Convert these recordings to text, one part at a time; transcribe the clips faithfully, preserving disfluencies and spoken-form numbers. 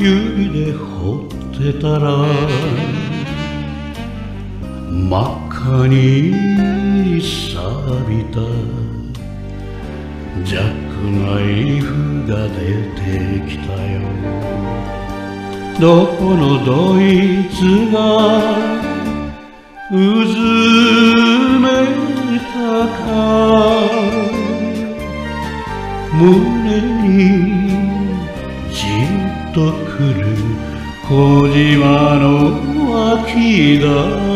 指で掘ってたら真っ赤に錆びたジャックナイフが出てきたよ。どこのどいつがうずめたか胸にじっとくる小島の秋だ。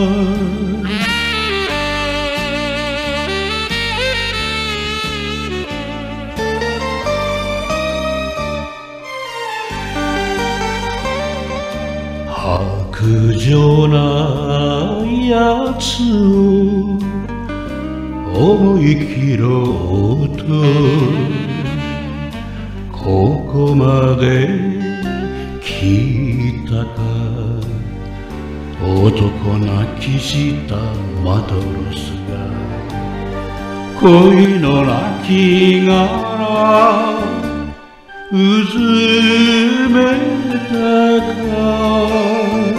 白状なやつを思い切ろうとここまで来たか。男泣きしたマドロスが恋の泣き殻うずめたか。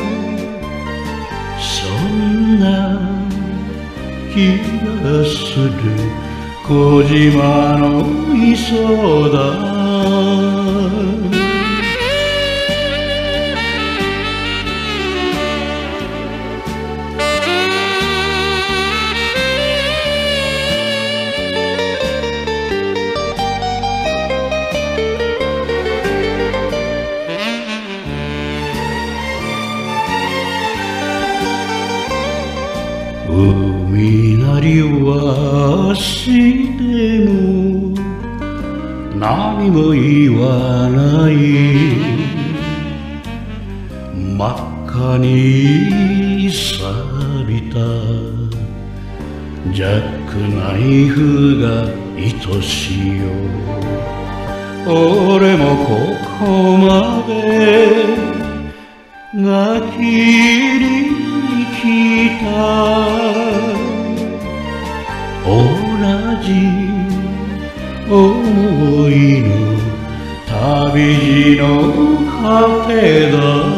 そんな気がする小島の磯だ。海なりはしても何も言わない。真っ赤に錆びたジャックナイフが愛しいよ。俺もここまでがきり来た。同じ思いの旅路のカフェだ。